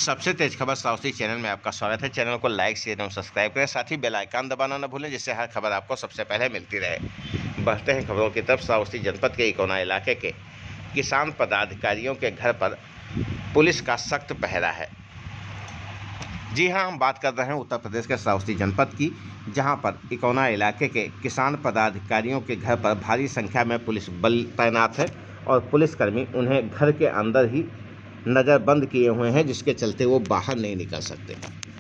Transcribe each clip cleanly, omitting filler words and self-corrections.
सबसे तेज खबर Southee channel में आपका स्वागत है। चैनल को लाइक शेयर एवं सब्सक्राइब करें, साथ ही बेल आइकन दबाना न भूलें, जिससे हर खबर आपको सबसे पहले मिलती रहे। बढ़ते हैं खबरों की तरफ। साउथी जनपद के इकोना इलाके के किसान पदाधिकारियों के घर पर पुलिस का सख्त पहरा है। जी हां, हम बात कर रहे हैं उत्तर प्रदेश के साउथी जनपद की, जहां पर इकोना इलाके के किसान पदाधिकारियों के घर पर भारी संख्या में पुलिस बल तैनात है और पुलिसकर्मी उन्हें घर के अंदर ही नज़रबंद किए हुए हैं, जिसके चलते वो बाहर नहीं निकल सकते।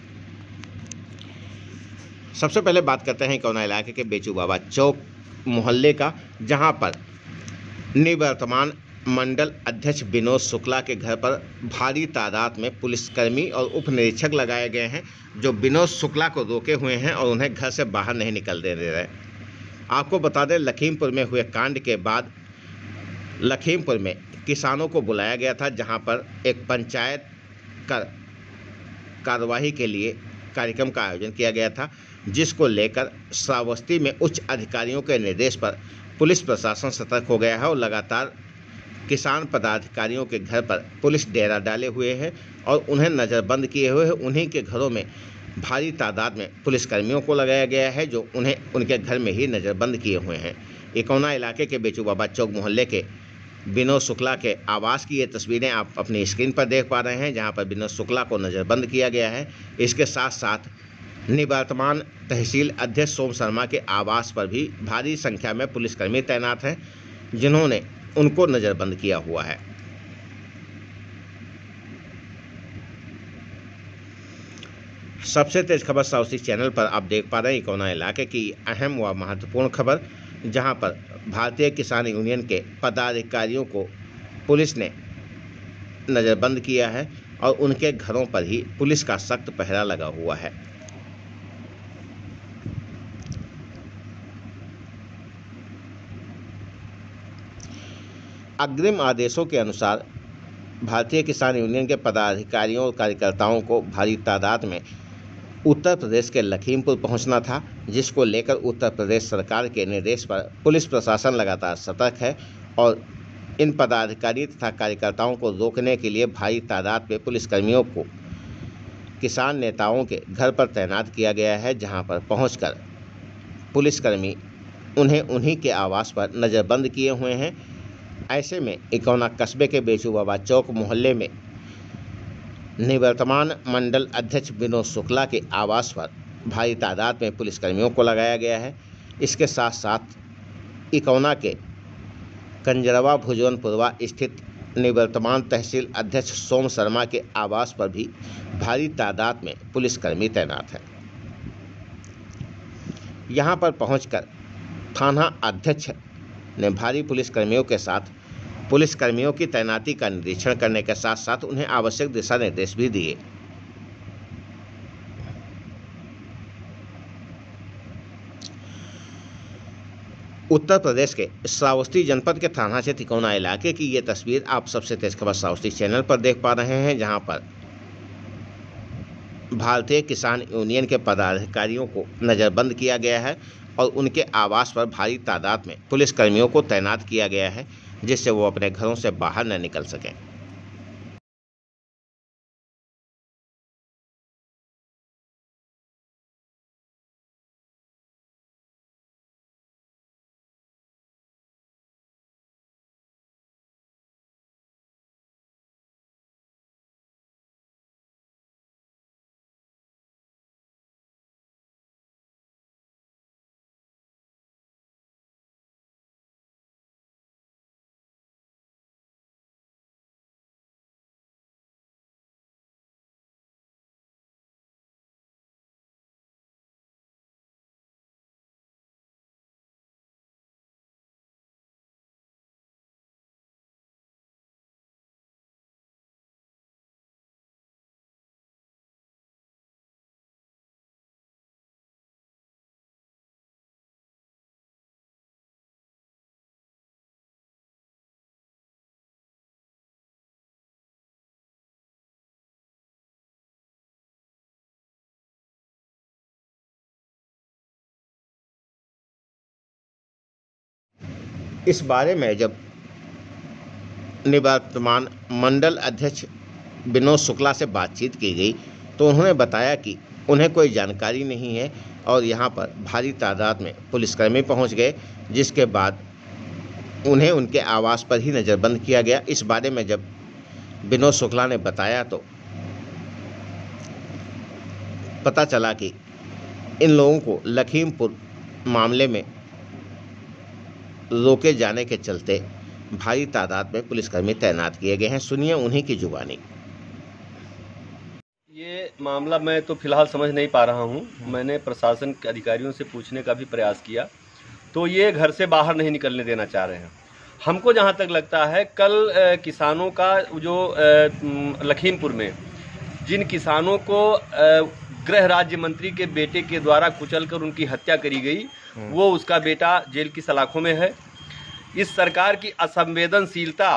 सबसे पहले बात करते हैं इकोना इलाके के बेचू बाबा चौक मोहल्ले का, जहां पर निवर्तमान मंडल अध्यक्ष विनोद शुक्ला के घर पर भारी तादाद में पुलिसकर्मी और उप निरीक्षक लगाए गए हैं, जो विनोद शुक्ला को रोके हुए हैं और उन्हें घर से बाहर नहीं निकलने दे रहे। आपको बता दें, लखीमपुर में हुए कांड के बाद लखीमपुर में किसानों को बुलाया गया था, जहां पर एक पंचायत कार्यवाही के लिए कार्यक्रम का आयोजन किया गया था, जिसको लेकर श्रावस्ती में उच्च अधिकारियों के निर्देश पर पुलिस प्रशासन सतर्क हो गया है और लगातार किसान पदाधिकारियों के घर पर पुलिस डेरा डाले हुए है और उन्हें नज़रबंद किए हुए है। उन्हीं के घरों में भारी तादाद में पुलिसकर्मियों को लगाया गया है, जो उन्हें उनके घर में ही नज़रबंद किए हुए हैं। इकोना इलाके के बेचू बाबा चौक मोहल्ले के विनोद शुक्ला के आवास की ये तस्वीरें आप अपनी स्क्रीन पर देख पा रहे हैं, जहां पर विनोद शुक्ला को नज़रबंद किया गया है। इसके साथ साथ निवर्तमान तहसील अध्यक्ष सोम शर्मा के आवास पर भी भारी संख्या में पुलिसकर्मी तैनात हैं, जिन्होंने उनको नज़रबंद किया हुआ है। सबसे तेज खबर साउथी चैनल पर आप देख पा रहे हैं इकोना इलाके की अहम व महत्वपूर्ण खबर, जहां पर भारतीय किसान यूनियन के पदाधिकारियों को पुलिस ने नज़रबंद किया है और उनके घरों पर ही पुलिस का सख्त पहरा लगा हुआ है। अग्रिम आदेशों के अनुसार भारतीय किसान यूनियन के पदाधिकारियों और कार्यकर्ताओं को भारी तादाद में उत्तर प्रदेश के लखीमपुर पहुंचना था, जिसको लेकर उत्तर प्रदेश सरकार के निर्देश पर पुलिस प्रशासन लगातार सतर्क है और इन पदाधिकारी तथा कार्यकर्ताओं को रोकने के लिए भारी तादाद में पुलिसकर्मियों को किसान नेताओं के घर पर तैनात किया गया है, जहां पर पहुंचकर पुलिसकर्मी उन्हें उन्हीं के आवास पर नज़रबंद किए हुए हैं। ऐसे में इकोना कस्बे के बेचू बाबा चौक मोहल्ले में निवर्तमान मंडल अध्यक्ष विनोद शुक्ला के आवास पर भारी तादाद में पुलिसकर्मियों को लगाया गया है। इसके साथ साथ इकोना के कंजरवा भुजवनपुरवा स्थित निवर्तमान तहसील अध्यक्ष सोम शर्मा के आवास पर भी भारी तादाद में पुलिसकर्मी तैनात हैं। यहां पर पहुंचकर थाना अध्यक्ष ने भारी पुलिसकर्मियों के साथ पुलिसकर्मियों की तैनाती का निरीक्षण करने के साथ साथ उन्हें आवश्यक दिशा निर्देश भी दिए। उत्तर प्रदेश के श्रावस्ती जनपद के थाना क्षेत्र इकोना इलाके की ये तस्वीर आप सबसे तेज खबर साउथी चैनल पर देख पा रहे हैं, जहां पर भारतीय किसान यूनियन के पदाधिकारियों को नज़रबंद किया गया है और उनके आवास पर भारी तादाद में पुलिसकर्मियों को तैनात किया गया है, जिससे वो अपने घरों से बाहर न निकल सकें। इस बारे में जब निवर्तमान मंडल अध्यक्ष विनोद शुक्ला से बातचीत की गई तो उन्होंने बताया कि उन्हें कोई जानकारी नहीं है और यहाँ पर भारी तादाद में पुलिसकर्मी पहुँच गए, जिसके बाद उन्हें उनके आवास पर ही नज़रबंद किया गया। इस बारे में जब विनोद शुक्ला ने बताया तो पता चला कि इन लोगों को लखीमपुर मामले में रोके जाने के चलते भारी तादाद में पुलिसकर्मी तैनात किए गए हैं। सुनिए उन्हीं की जुबानी। ये मामला मैं तो फिलहाल समझ नहीं पा रहा हूँ। मैंने प्रशासन के अधिकारियों से पूछने का भी प्रयास किया तो ये घर से बाहर नहीं निकलने देना चाह रहे हैं। हमको जहाँ तक लगता है कल किसानों का जो लखीमपुर में जिन किसानों को गृह राज्य मंत्री के बेटे के द्वारा कुचलकर उनकी हत्या करी गई, वो उसका बेटा जेल की सलाखों में है। इस सरकार की असंवेदनशीलता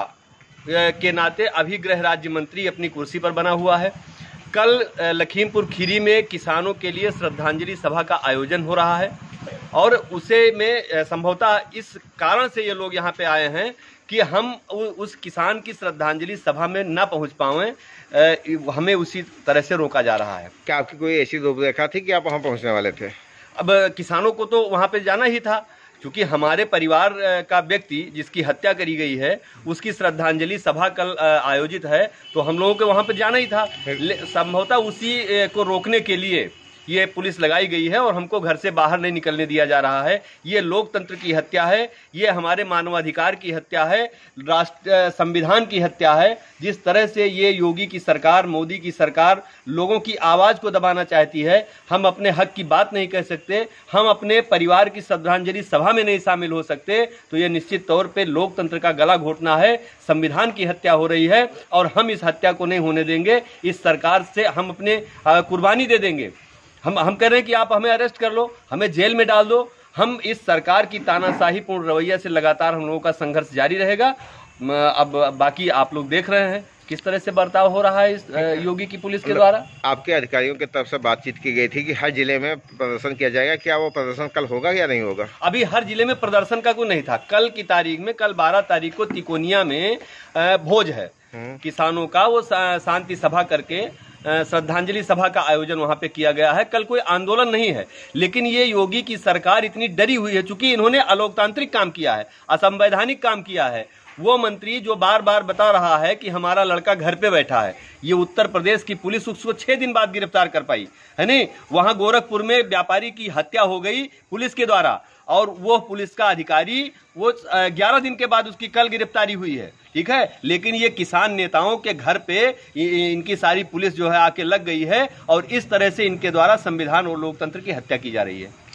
के नाते अभी गृह राज्य मंत्री अपनी कुर्सी पर बना हुआ है। कल लखीमपुर खीरी में किसानों के लिए श्रद्धांजलि सभा का आयोजन हो रहा है और उसे में संभवतः इस कारण से ये लोग यहाँ पे आए हैं कि हम उस किसान की श्रद्धांजलि सभा में न पहुँच पाएं, हमें उसी तरह से रोका जा रहा है। क्या आपकी कोई ऐसी रूपरेखा थी कि आप वहाँ पहुँचने वाले थे? अब किसानों को तो वहाँ पे जाना ही था, क्योंकि हमारे परिवार का व्यक्ति जिसकी हत्या करी गई है उसकी श्रद्धांजलि सभा कल आयोजित है, तो हम लोगों को वहाँ पर जाना ही था। संभवतः उसी को रोकने के लिए ये पुलिस लगाई गई है और हमको घर से बाहर नहीं निकलने दिया जा रहा है। ये लोकतंत्र की हत्या है, ये हमारे मानवाधिकार की हत्या है, राष्ट्र संविधान की हत्या है। जिस तरह से ये योगी की सरकार, मोदी की सरकार लोगों की आवाज़ को दबाना चाहती है, हम अपने हक की बात नहीं कह सकते, हम अपने परिवार की श्रद्धांजलि सभा में नहीं शामिल हो सकते, तो ये निश्चित तौर पर लोकतंत्र का गला घोटना है। संविधान की हत्या हो रही है और हम इस हत्या को नहीं होने देंगे। इस सरकार से हम अपने कुर्बानी दे देंगे। हम कह रहे हैं कि आप हमें अरेस्ट कर लो, हमें जेल में डाल दो। हम इस सरकार की तानाशाहीपूर्ण रवैया से लगातार हम लोगों का संघर्ष जारी रहेगा। अब बाकी आप लोग देख रहे हैं किस तरह से बर्ताव हो रहा है इस योगी की पुलिस के द्वारा। आपके अधिकारियों की तरफ से बातचीत की गई थी कि हर जिले में प्रदर्शन किया जाएगा, क्या वो प्रदर्शन कल होगा या नहीं होगा? अभी हर जिले में प्रदर्शन का कोई नहीं था। कल की तारीख में, कल 12 तारीख को तिकोनिया में भोज है किसानों का, वो शांति सभा करके श्रद्धांजलि सभा का आयोजन वहां पे किया गया है। कल कोई आंदोलन नहीं है, लेकिन ये योगी की सरकार इतनी डरी हुई है, चूंकि इन्होंने अलोकतांत्रिक काम किया है, असंवैधानिक काम किया है। वो मंत्री जो बार बार बता रहा है कि हमारा लड़का घर पे बैठा है, ये उत्तर प्रदेश की पुलिस उसको 6 दिन बाद गिरफ्तार कर पाई है नहीं। वहां गोरखपुर में व्यापारी की हत्या हो गई पुलिस के द्वारा और वो पुलिस का अधिकारी वो 11 दिन के बाद उसकी कल गिरफ्तारी हुई है, ठीक है। लेकिन ये किसान नेताओं के घर पे इनकी सारी पुलिस जो है आके लग गई है और इस तरह से इनके द्वारा संविधान और लोकतंत्र की हत्या की जा रही है।